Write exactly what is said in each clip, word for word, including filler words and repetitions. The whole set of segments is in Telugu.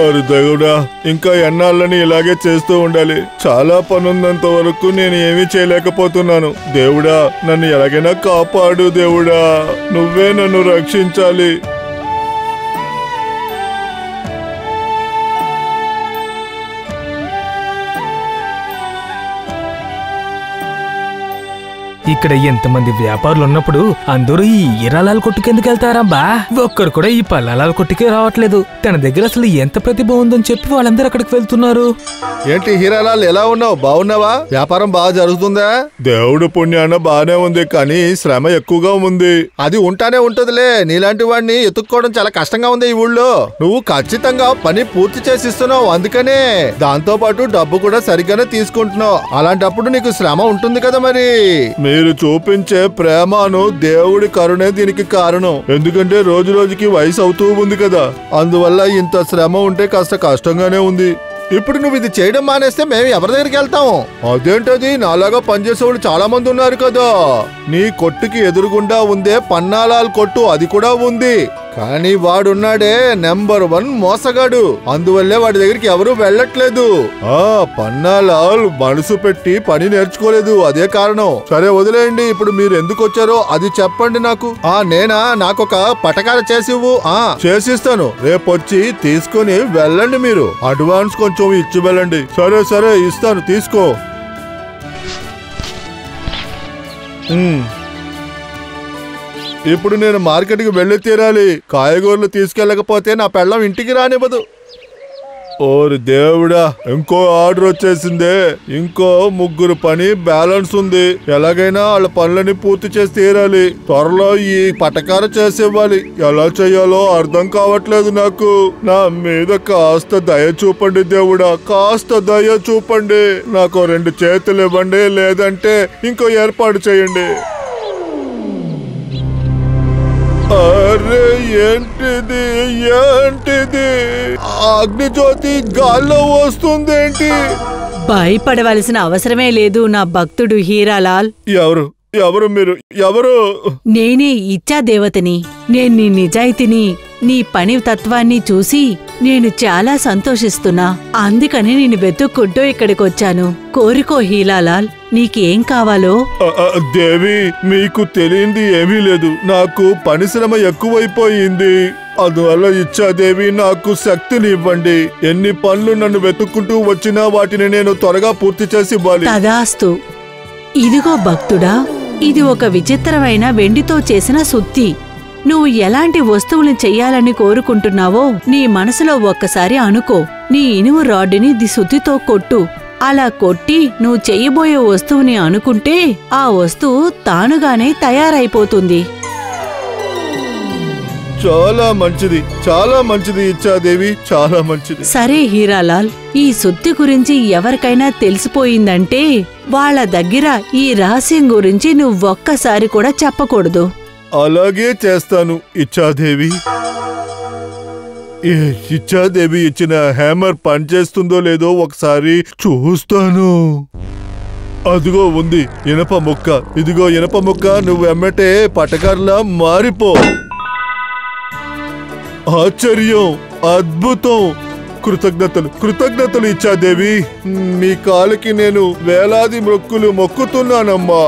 అరు దేవుడా, ఇంకా ఎన్నాళ్ళని ఇలాగే చేస్తూ ఉండాలి. చాలా పనున్నంత వరకు నేను ఏమీ చేయలేకపోతున్నాను. దేవుడా, నన్ను ఎలాగైనా కాపాడు. దేవుడా, నువ్వే నన్ను రక్షించాలి. ఇక్కడ ఎంతమంది వ్యాపారులు ఉన్నప్పుడు అందరూ ఈ హీరాలాల్ కొట్టుకెందుకు వెళ్తారబ్బా? ఒక్కరు కూడా ఈ పల్లాలాల్ కొట్టుకే రావట్లేదు. తన దగ్గర అసలు ఎంత ప్రతిభ ఉందని చెప్పి వాళ్ళందరూ అక్కడికి వెళ్తున్నారు. ఏంటి హీరాలాల్, ఎలా ఉన్నావు? బాగున్నావా? వ్యాపారం బాగా జరుగుతుందా? దేవుడు పుణ్యాన బానే ఉంది, కానీ శ్రమ ఎక్కువగా ఉంది. అది ఉంటానే ఉంటదిలే. నీలాంటి వాడిని ఎత్తుక్కోవడం చాలా కష్టంగా ఉంది ఈ ఊళ్ళో. నువ్వు ఖచ్చితంగా పని పూర్తి చేసిస్తున్నావు, అందుకనే. దాంతో పాటు డబ్బు కూడా సరిగ్గానే తీసుకుంటున్నావు. అలాంటప్పుడు నీకు శ్రమ ఉంటుంది కదా. మరి మీరు చూపించే ప్రేమను దేవుడి కరుణే దీనికి కారణం. ఎందుకంటే రోజు రోజుకి వయసు అవుతూ ఉంది కదా, అందువల్ల ఇంత శ్రమ ఉంటే కాస్త కష్టంగానే ఉంది. ఇప్పుడు నువ్వు ఇది చేయడం మానేస్తే మేము ఎవరి దగ్గరికి వెళ్తాం? అదేంటది, నాలాగా పనిచేసేవాళ్ళు చాలా మంది ఉన్నారు కదా. నీ కొట్టుకి ఎదురుగుండా ఉందే పన్నాలాల్ కొట్టు, అది కూడా ఉంది. కానీ వాడున్నాడే నెంబర్ వన్ మోసగాడు, అందువల్లే వాడి దగ్గరికి ఎవరూ వెళ్ళట్లేదు. ఆ పన్నాలాల్ మనసు పెట్టి పని నేర్చుకోలేదు, అదే కారణం. సరే వదిలేయండి. ఇప్పుడు మీరు ఎందుకు వచ్చారో అది చెప్పండి నాకు. ఆ నేనా? నాకొక పటకార చేసివ్వు. ఆ చేసిస్తాను. రేపొచ్చి తీసుకుని వెళ్ళండి. మీరు అడ్వాన్స్ కొంచెం ఇచ్చి వెళ్ళండి. సరే సరే ఇస్తాను, తీసుకో. ఇప్పుడు నేను మార్కెట్కి వెళ్ళి తీరాలి. కాయగూరలు తీసుకెళ్ళకపోతే నా పెళ్ళం ఇంటికి రానివ్వదు. ఓరి దేవుడా, ఇంకో ఆర్డర్ వచ్చేసిందే. ఇంకో ముగ్గురు పని బ్యాలెన్స్ ఉంది. ఎలాగైనా వాళ్ళ పనులని పూర్తి చేసి తీరాలి. త్వరలో ఈ పటకార చేసేవ్వాలి. ఎలా చెయ్యాలో అర్థం కావట్లేదు నాకు. నా మీద కాస్త దయ చూపండి దేవుడా, కాస్త దయ చూపండి. నాకు రెండు చేతులు ఇవ్వండి, లేదంటే ఇంకో ఏర్పాటు చేయండి. అరే ఏంటిది, ఏంటిది? అగ్నిజ్యోతి గాల్లో వస్తుందేంటి? భయపడవలసిన అవసరమే లేదు నా భక్తుడు హీరాలాల్. ఎవరు ఎవరు మీరు? ఎవరు? నేనే ఇచ్చా దేవతని. నేను నీ నిజాయితీని, నీ పని తత్వాన్ని చూసి నేను చాలా సంతోషిస్తున్నా. అందుకని నేను వెతుక్కుంటూ ఇక్కడికొచ్చాను. కోరుకో హీరాలాల్, నీకేం కావాలో. దేవి, మీకు తెలియంది ఏమీ లేదు. నాకు పరిశ్రమ ఎక్కువైపోయింది. అందువల్ల ఇచ్చాదేవి నాకు శక్తిని ఇవ్వండి. ఎన్ని పనులు నన్ను వెతుక్కుంటూ వచ్చినా వాటిని నేను త్వరగా పూర్తి చేసి ఇవ్వాలి. తదాస్తు. ఇదిగో భక్తుడా, ఇది ఒక విచిత్రమైన వెండితో చేసిన సుత్తి. నువ్వు ఎలాంటి వస్తువుల్ని చెయ్యాలని కోరుకుంటున్నావో నీ మనసులో ఒక్కసారి అనుకో. నీ ఇనుము రాడ్డుని ది సుత్తితో కొట్టు. అలా కొట్టి నువ్వు చెయ్యబోయే వస్తువుని అనుకుంటే ఆ వస్తువు తానుగానే తయారైపోతుంది. చాలా మంచిది, చాలా మంచిది ఇచ్చాదేవి, చాలా మంచిది. సరే హీరాలాల్, ఈ సుత్తి గురించి ఎవరికైనా తెలిసిపోయిందంటే వాళ్ళ దగ్గర ఈ రహస్యం గురించి నువ్వొక్కసారి కూడా చెప్పకూడదు. అలాగే చేస్తాను ఇచ్చాదేవి. ఇచ్చాదేవి ఇచ్చిన హ్యామర్ పనిచేస్తుందో లేదో ఒకసారి చూస్తాను. అదిగో ఉంది ఇనప ముక్క. ఇదిగో ఇనప ముక్క, నువ్వు ఎమ్మటే పటకారులా మారిపో. ఆశ్చర్యం, అద్భుతం. కృతజ్ఞతలు, కృతజ్ఞతలు ఇచ్చాదేవి. మీ కాలికి నేను వేలాది మొక్కులు మొక్కుతున్నానమ్మా.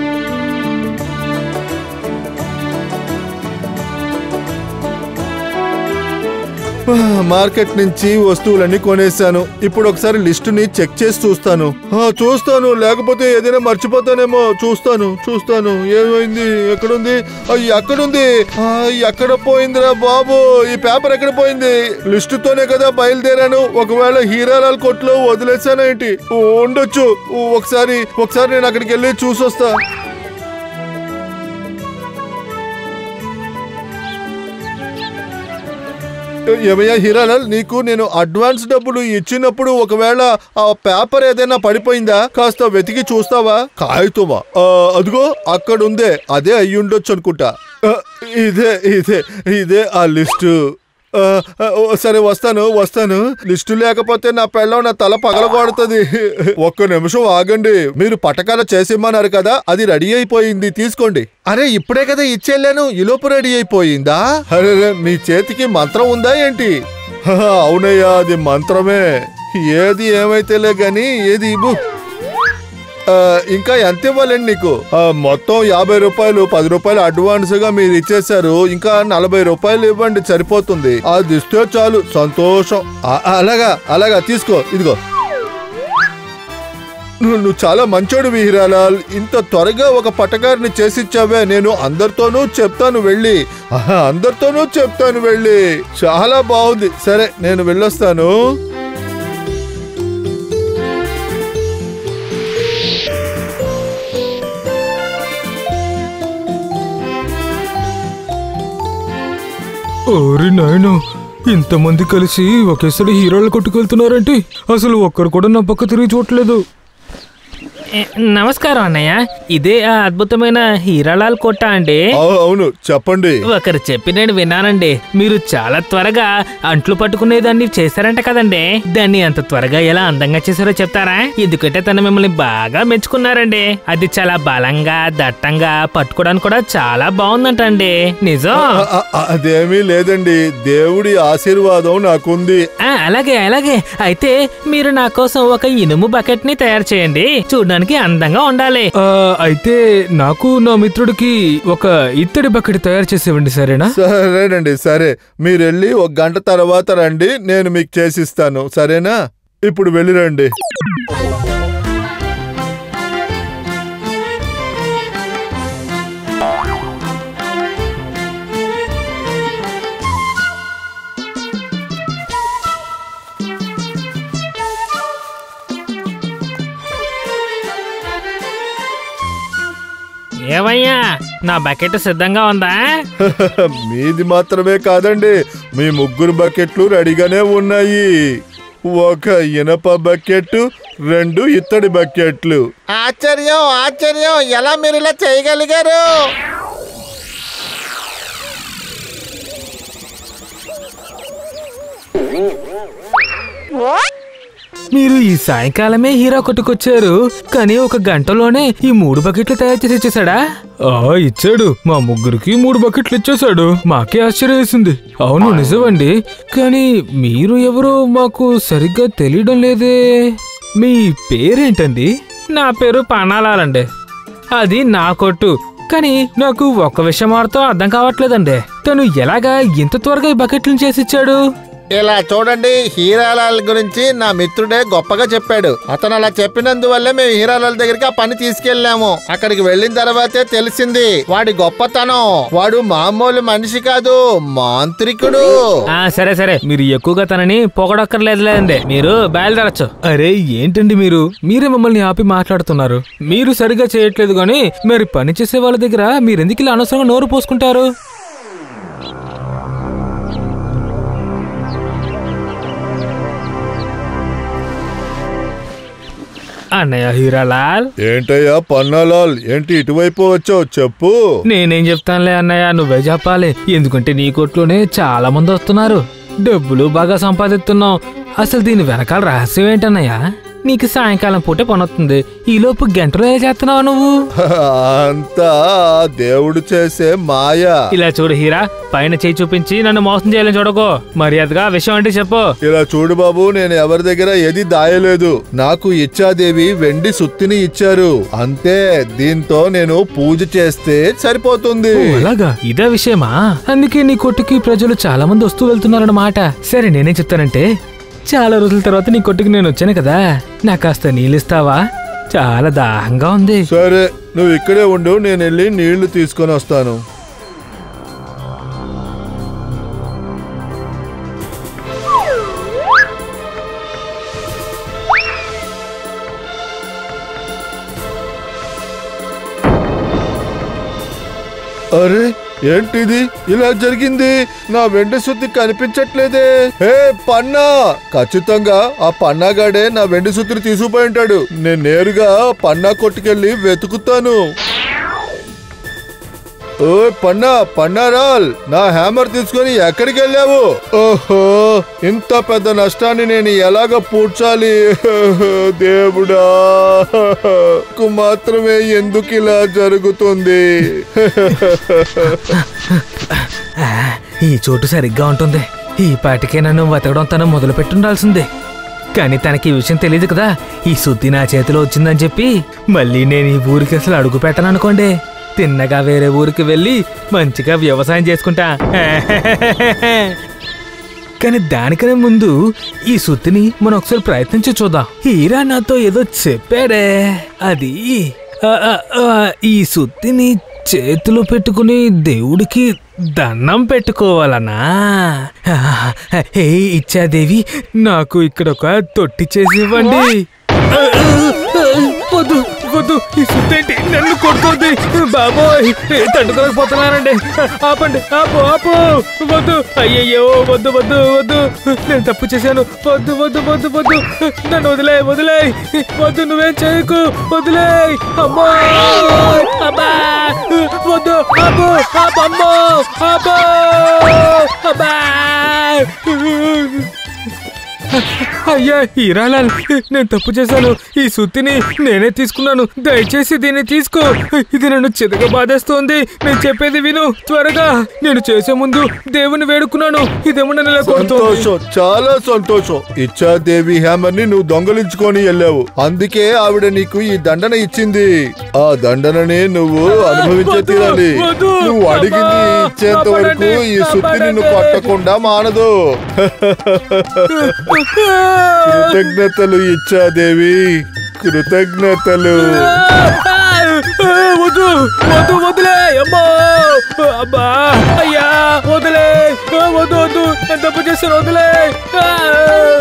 మార్కెట్ నుంచి వస్తువులన్నీ కొనేశాను. ఇప్పుడు ఒకసారి లిస్టుని చెక్ చేసి చూస్తాను. చూస్తాను, లేకపోతే ఏదైనా మర్చిపోతానేమో. చూస్తాను చూస్తాను ఏమైంది? ఎక్కడుంది? ఎక్కడుంది? ఎక్కడ పోయిందిరా బాబు? ఈ పేపర్ ఎక్కడ పోయింది? లిస్టుతోనే కదా బయలుదేరాను. ఒకవేళ హీరాలాల్ కొట్లో వదిలేసానేంటి? ఉండొచ్చు. ఒకసారి ఒకసారి నేను అక్కడికి వెళ్ళి చూసొస్తా. ఏమయ్యా హీరాలాల్, నీకు నేను అడ్వాన్స్ డబ్బులు ఇచ్చినప్పుడు ఒకవేళ ఆ పేపర్ ఏదైనా పడిపోయిందా? కాస్త వెతికి చూస్తావా? కాగితమా? అదిగో అక్కడుందే, అదే అయ్యుండొచ్చు అనుకుంటా. ఇదే ఇదే ఇదే ఆ లిస్టు. సరే వస్తాను వస్తాను. లిస్టు లేకపోతే నా పెళ్ళం నా తల పగలగొడుతుంది. ఒక్క నిమిషం ఆగండి. మీరు పటకాల చేసిమ్మన్నారు కదా, అది రెడీ అయిపోయింది, తీసుకోండి. అరే ఇప్పుడే కదా ఇచ్చేళ్ళాను, ఈలోపు రెడీ అయిపోయిందా? అరే మీ చేతికి మంత్రం ఉందా ఏంటి? అవునయ్యా, అది మంత్రమే. ఏది ఏమైతేలే గాని ఏది ఇవ్వు. ఇంకా ఎంత ఇవ్వాలండి నీకు? మొత్తం యాభై రూపాయలు, పది రూపాయలు అడ్వాన్స్ గా మీరు ఇచ్చేసారు. ఇంకా నలభై రూపాయలు ఇవ్వండి, సరిపోతుంది. అది ఇస్తే చాలు, సంతోషం. అలాగా అలాగా తీసుకో, ఇదిగో. నువ్వు చాలా మంచోడు హీరాలాల్. ఇంత త్వరగా ఒక పట్టగారిని చేసిచ్చావే. నేను అందరితోనూ చెప్తాను వెళ్ళి, అందరితోనూ చెప్తాను వెళ్ళి. చాలా బాగుంది. సరే, నేను వెళ్ళొస్తాను. ఓరి నాయనా, ఇంతమంది కలిసి ఒకేసారి హీరోలు కొట్టుకెళ్తున్నారంటే అసలు ఒక్కరు కూడా నా పక్క తిరిగి చూడలేదు. నమస్కారం అన్నయ్య, ఇదే ఆ అద్భుతమైన హీరాలాల్ కొట్ట అండి? అవును, చెప్పండి. ఒకరు చెప్పి నేను విన్నానండి, మీరు చాలా త్వరగా అంట్లు పట్టుకునే దాన్ని చేశారంట కదండి. దాన్ని అంత త్వరగా ఎలా అందంగా చేశారో చెప్తారా? ఎందుకంటే తను మిమ్మల్ని బాగా మెచ్చుకున్నారండి. అది చాలా బలంగా దట్టంగా పట్టుకోవడానికి కూడా చాలా బాగుందంట అండి. నిజం? అదేమీ లేదండి, దేవుడి ఆశీర్వాదం నాకుంది. అలాగే అలాగే అయితే మీరు నా కోసం ఒక ఇనుము బకెట్ ని తయారు చేయండి, చూడడానికి అందంగా ఉండాలి. అయితే నాకు నా మిత్రుడికి ఒక ఇత్తడి బకెట్ తయారు చేసేవండి, సరేనా? సరేనండి, సరే. మీరు వెళ్ళి ఒక గంట తర్వాత రండి, నేను మీకు చేసిస్తాను, సరేనా? ఇప్పుడు వెళ్ళిరండి. ఏవయ్యా, నా బకెట్ సిద్ధంగా ఉందా? మీది మాత్రమే కాదండి, మీ ముగ్గురు బకెట్లు రెడీగానే ఉన్నాయి. ఒక ఇనప బకెట్, రెండు ఇత్తడి బకెట్లు. ఆశ్చర్యం ఆశ్చర్యం, ఎలా మీరు ఇలా చేయగలిగారు? మీరు ఈ సాయంకాలమే హీరో కొట్టుకొచ్చారు, కానీ ఒక గంటలోనే ఈ మూడు బకెట్లు తయారు చేసి ఇచ్చేసాడా? ఆ ఇచ్చాడు, మా ముగ్గురికి మూడు బకెట్లు ఇచ్చేసాడు. మాకే ఆశ్చర్యం వేసింది. అవును నిజమండి, కానీ మీరు ఎవరో మాకు సరిగ్గా తెలియడం లేదే. మీ పేరేంటండి? నా పేరు పన్నాలాలండి. అది నా కొట్టు, కానీ నాకు ఒక్క విషయం మాత్రం అర్థం కావట్లేదండి. తను ఎలాగా ఇంత త్వరగా ఈ బకెట్లను చేసిచ్చాడు? ఇలా చూడండి, హీరాలాల్ గురించి నా మిత్రుడే గొప్పగా చెప్పాడు. అతను అలా చెప్పినందువల్లే మేము హీరాలాల్ దగ్గరికి ఆ పని తీసుకెళ్లాము. అక్కడికి వెళ్ళిన తర్వాతే తెలిసింది వాడి గొప్పతనం. వాడు మామూలు మనిషి కాదు, మాంత్రికుడు. ఆ సరే సరే, మీరు ఎక్కువగా తనని పొగడక్కర్లేదులేండి, మీరు బయలుదేరచ్చు. అరే ఏంటండి మీరు, మీరే మమ్మల్ని ఆపి మాట్లాడుతున్నారు. మీరు సరిగా చేయట్లేదు గాని మరి పని చేసే వాళ్ళ దగ్గర మీరెందుకు ఇలా అనవసరంగా నోరు పోసుకుంటారు? అన్నయ్య హీరాలాల్. ఏంటయ్యా పన్నాలాల్, ఏంటి ఇటువైపు వచ్చావు? చెప్పు. నేనేం చెప్తానులే అన్నయ్య, నువ్వే చెప్పాలి. ఎందుకంటే నీ కొట్లోనే చాలా మంది వస్తున్నారు, డబ్బులు బాగా సంపాదిస్తున్నావు. అసలు దీని వెనకాల రహస్యం ఏంటన్నయ్య? నీకు సాయంకాలం పూటే పనొస్తుంది, ఈ లోపు గంటలో ఏ చేస్తున్నావు నువ్వు? అంతా దేవుడు చేసే మాయా. ఇలా చూడు హీరా, పైన చేయి చూపించి నన్ను మోసం చేయాలని చూడకో. మర్యాదగా విషయం అంటే చెప్పు. ఇలా చూడు బాబు, నేను ఎవరి దగ్గర ఏది దాయలేదు. నాకు ఇచ్చాదేవి వెండి సుత్తిని ఇచ్చారు, అంతే. దీంతో నేను పూజ చేస్తే సరిపోతుంది. అలాగా, ఇదే విషయమా? అందుకే నీ కొట్టుకి ప్రజలు చాలా మంది వస్తూ వెళ్తున్నారన్నమాట. సరే, నేనేం చెప్తానంటే, చాలా రోజుల తర్వాత నీ కొట్టుకి నేను వచ్చాను కదా, నాకు కాస్త నీళ్ళిస్తావా? చాలా దాహంగా ఉంది. సరే, నువ్వు ఇక్కడే ఉండు, నేను వెళ్ళి నీళ్లు తీసుకొని వస్తాను. అరే ఏంటిది ఇలా జరిగింది? నా వెండి సుత్తి కనిపించట్లేదే. హే పన్నా, ఖచ్చితంగా ఆ పన్నాగాడే నా వెండి సుత్తిని తీసుకుపోయి ఉంటాడు. నేను నేరుగా పన్నా కొట్టుకెళ్ళి వెతుకుతాను. ఓ పన్నా, పన్నారాల్, నా హ్యామర్ తీసుకొని ఎక్కడికి వెళ్ళావు? ఓహో, ఇంత పెద్ద నష్టాన్ని నేను ఎలాగ పూడ్చాలి? దేవుడా, మాత్రమే ఎందుకు ఇలా జరుగుతుంది? ఈ చోటు సరిగ్గా ఉంటుంది. ఈ పాటికే నన్ను వెతకడం తను మొదలు పెట్టుండాల్సిందే. కానీ తనకి ఈ విషయం తెలియదు కదా, ఈ సుత్తి నా చేతిలో వచ్చిందని చెప్పి. మళ్ళీ నేను ఈ ఊరికి అసలు అడుగు పెట్టను అనుకోండి. తిన్నగా వేరే ఊరికి వెళ్ళి మంచిగా వ్యవసాయం చేసుకుంటా. కానీ దానికనే ముందు ఈ సుత్తిని మనం ఒకసారి ప్రయత్నించి చూద్దాం. హీరా నాతో ఏదో చెప్పాడే, అది ఆ, ఆ, ఆ, ఈ సుత్తిని చేతిలో పెట్టుకుని దేవుడికి దండం పెట్టుకోవాలనా? హే ఇచ్చాదేవి, నాకు ఇక్కడ ఒక తొట్టి చేసి ఇవ్వండి. వద్దు వద్దు, ఈ సుత్తేంటి నన్ను కొడుతుంది బాబోయ్, తట్టుకోలేకపోతున్నానండి. ఆపండి, ఆపు ఆపు, వద్దు, అయ్యయ్యో వద్దు వద్దు వద్దు, నేను తప్పు చేశాను, వద్దు వద్దు వద్దు వద్దు, నన్ను వదిలే వదిలే, వద్దు, నువ్వేం చేయకు, వదిలే, అమ్మో అబ్బా, వద్దు, ఆపు ఆపు, అమ్మో ఆపు, అబ్బా. అయ్యా హీరాలాల్, నేను తప్పు చేశాను. ఈ సుత్తిని నేనే తీసుకున్నాను. దయచేసి దీన్ని తీసుకో. ఇది నన్ను చితగా బాధేస్తోంది. నేను చెప్పేది విను త్వరగా. నేను చేసే ముందు దేవుని వేడుకున్నాను, ఇదేమో నన్ను ఇలా కొడుతోంది. సంతోషం, చాలా సంతోషం. ఇచ్చాదేవి హ్యామర్ ని నువ్వు దొంగలించుకొని వెళ్ళావు, అందుకే ఆవిడ నీకు ఈ దండన ఇచ్చింది. ఆ దండనని నువ్వు అనుభవించే తీరాలి. నువ్వు అడిగింది ఇచ్చేంత వరకు ఈ సుత్తి నిన్ను కొట్టకుండా మానదు. కృతజ్ఞతలు ఇచ్చాదేవి, కృతజ్ఞతలు. వద్దు వద్దు, వదిలే, అమ్మా అబ్బా, అయ్యా వదిలే, వద్దు వద్దు, నేను తప్పు చేస్తాను, వదిలే.